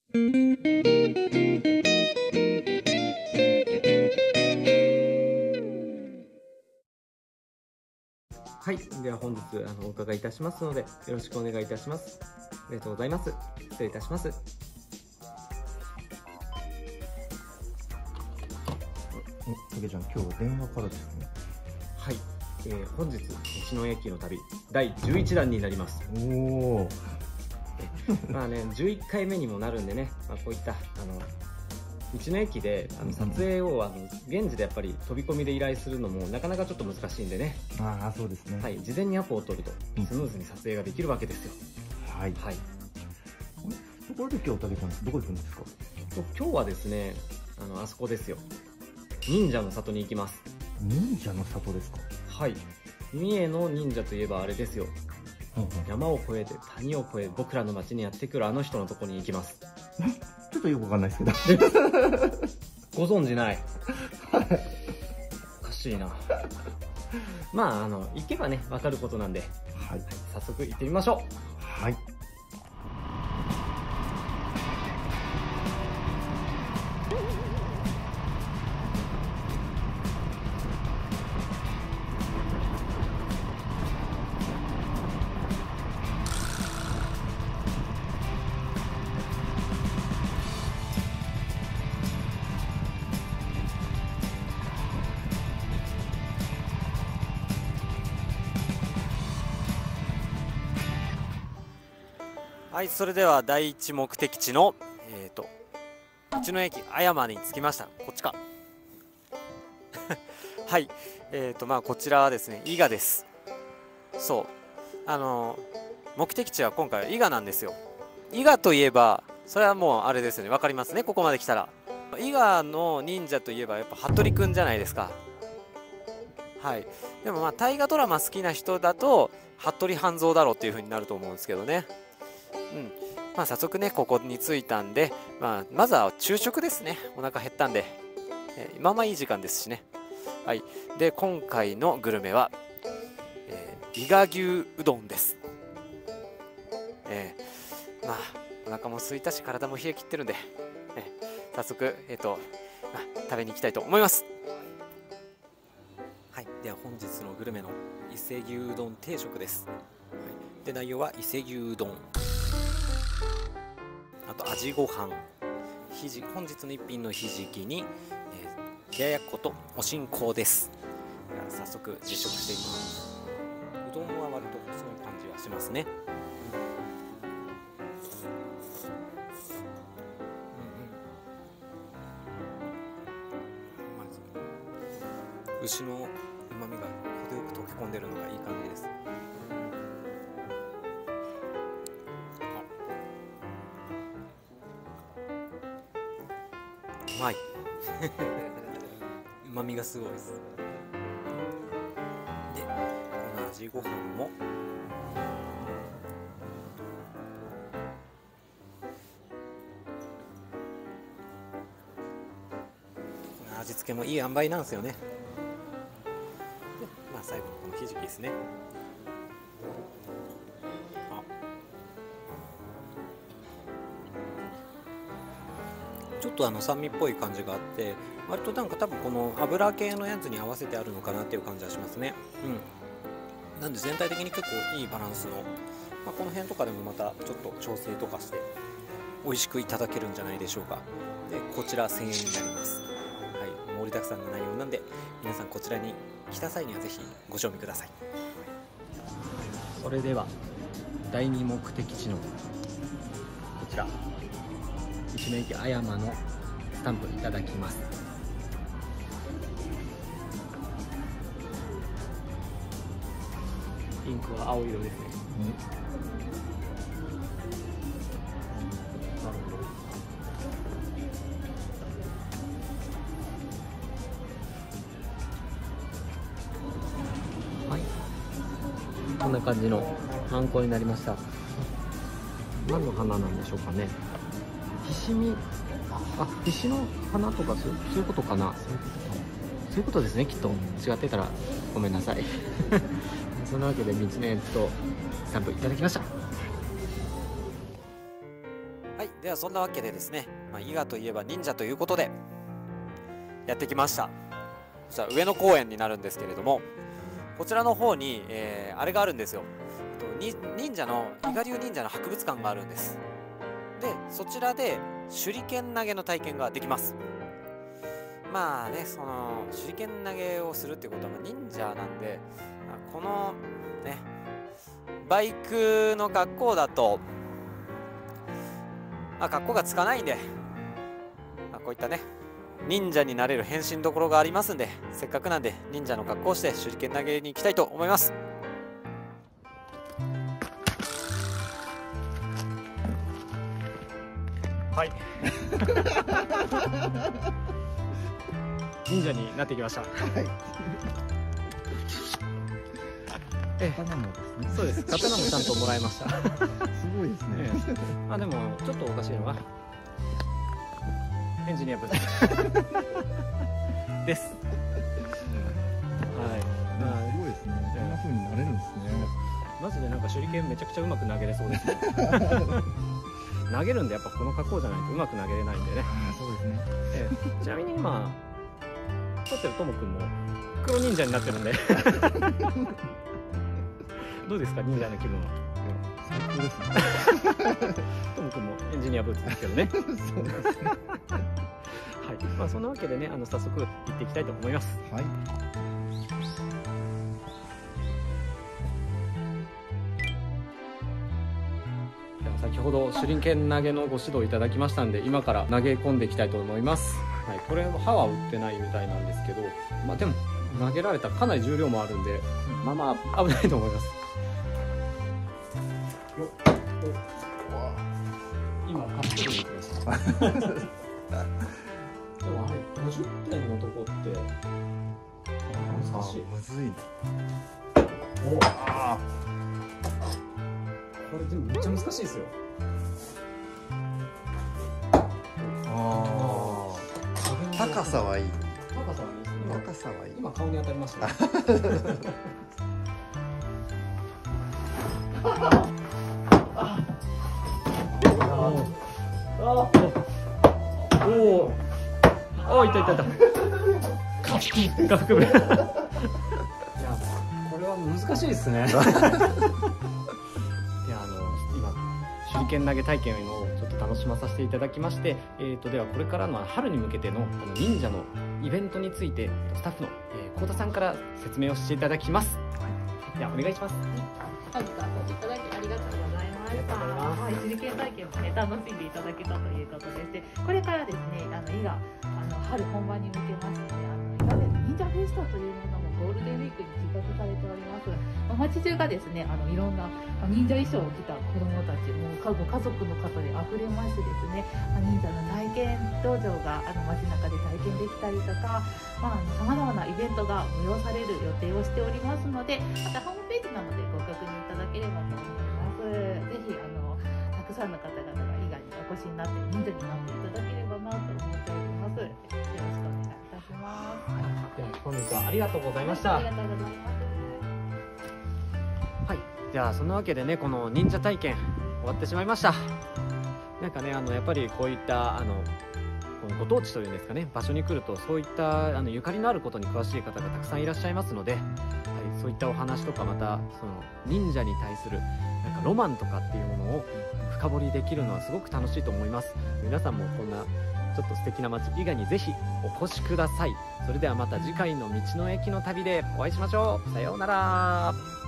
はい、では本日お伺いいたしますのでよろしくお願いいたします。ありがとうございます。失礼いたします。 たけちゃん、今日は電話からですね。 はい、本日道の駅の旅第11弾になります。 おお。 まあね、11回目にもなるんでね、こういった道の駅で撮影を現地でやっぱり飛び込みで依頼するのもなかなかちょっと難しいんでね。 ああ、そうですね。 はい、事前にアポを取るとスムーズに撮影ができるわけですよ。 はい。 はい。 ところで今日たけちゃんどこ行くんですか？ 今日はですね、あそこですよ。忍者の里に行きます。 忍者の里ですか？ はい。三重の忍者といえばあれですよ。山を越えて谷を越え僕らの町にやってくるあの人のところに行きます。 ちょっとよくわかんないですけど。 ご存知ない。おかしいな。まあ行けばねわかることなんで、はい、早速行ってみましょう。 はい。 はい、それでは第一目的地の道の駅あやまに着きました。こっちか。はい、まあこちらはですね、伊賀です。そう、目的地は今回は伊賀なんですよ。伊賀といえば、それはもうあれですよね、わかりますね、ここまで来たら。伊賀の忍者といえばやっぱ服部くんじゃないですか。はい、でもまあ大河ドラマ好きな人だと服部半蔵だろうっていう風になると思うんですけどね。まあ早速ねここに着いたんで、まずは昼食ですね。お腹減ったんで、まあまあいい時間ですしね。はい、で今回のグルメは、伊賀牛うどんです。まあお腹も空いたし体も冷え切ってるんで、早速食べに行きたいと思います。はい、では本日のグルメの伊勢牛うどん定食です。はい、で内容は伊勢牛うどん、あと味ご飯、本日の一品のひじきに、冷ややっことおしんこです。では早速実食しています。うどんは割と細い感じはしますね。牛のうまみが程よく溶け込んでるのがいい感じです。うまい。うまみがすごいです。でこの味ご飯も味付けもいい塩梅なんですよね。でまあ最後のこのひじきですね。ちょっと酸味っぽい感じがあって、割となんか多分この油系のやつに合わせてあるのかなっていう感じはしますね。なんで全体的に結構いいバランスの、この辺とかでもまたちょっと調整とかして美味しくいただけるんじゃないでしょうか。でこちら1000円になります。はい、盛りだくさんの内容なんで皆さんこちらに来た際にはぜひご賞味ください。 それでは第2目的地のこちら道の駅あやまのスタンプいただきます。ピンクは青色ですね。なるほど。はい、こんな感じのハンコになりました。何の花なんでしょうかね。ひしみ、ひしの花とかそういうことかな。そういうことですね、きっと。違ってたらごめんなさい。そんなわけで道の駅とスタンプいただきました。 はい、ではそんなわけでですね、伊賀といえば忍者ということでやってきました。そしたら上野公園になるんですけれども、こちらの方に、あれがあるんですよ。忍者の伊賀流忍者の博物館があるんです。でそちらで手裏剣投げの体験ができます。まあね、その手裏剣投げをするっていうことは忍者なんで、このねバイクの格好だと格好がつかないんで、こういったね忍者になれる変身どころがありますんで、せっかくなんで忍者の格好をして手裏剣投げに行きたいと思います。はい。忍者になってきました。はい。 刀もですね。 そうです。刀もちゃんともらいました。 すごいですね。 でもちょっとおかしいのはエンジニア部です。はい。 すごいですね。こんな風になれるんですね。 マジでなんか手裏剣めちゃくちゃうまく投げれそうですね。投げるんでやっぱこの格好じゃないとうまく投げれないんでね。 そうですね。 ちなみに今撮ってるともくんも黒忍者になってるんでどうですか、忍者の気分は。 最高ですね。 ともくんもエンジニアブーツですけどね。 そうですね。 はい、そんなわけでね、早速行っていきたいと思います。 はい。 先ほど手裏剣投げのご指導いただきましたんで、今から投げ込んでいきたいと思います。はい、これ刃は売ってないみたいなんですけど、でも投げられたらかなり重量もあるんで、危ないと思います。今カップルに行きました。でもあれ50点のとこって難しい。 むずいね。 これでもめっちゃ難しいですよ。 高さはいい。 高さはいいですね。 高さはいい。 今顔に当たりましたね。おお、いたいたいた。下腹部。いや、これは難しいですね。いや、今手裏剣投げ体験をちょっと楽しまさせていただきまして、ではこれからの春に向けての忍者のイベントについてスタッフの幸田さんから説明をしていただきます。ではお願いします。 本日はお越しいただきありがとうございました。はい、手裏剣体験もね楽しんでいただけたということでして、これからですね伊賀春本番に向けまして伊賀で忍者フェスタというものもゴールデンウィークに企画されております。街中がですねいろんな忍者衣装を着た子どもたちも家族の方であふれましてですね、忍者の体験道場が街中で体験できたりとか、さまざまなイベントが催される予定をしておりますので、またホームページなのでご確認いただければと思います。ぜひたくさんの方々が伊賀にお越しになって忍者になっていただければなと思っております。よろしくお願いいたします。 では本日はありがとうございました。 ありがとうございます。 はい、じゃあそんなわけでね、この忍者体験終わってしまいました。なんかね、やっぱりこういったこのご当地というんですかね、場所に来るとそういったゆかりのあることに詳しい方がたくさんいらっしゃいますので、はい、そういったお話とか、またその忍者に対するなんかロマンとかっていうものを深掘りできるのはすごく楽しいと思います。皆さんもこんなちょっと素敵な街伊賀にぜひお越しください。それではまた次回の道の駅の旅でお会いしましょう。さようなら。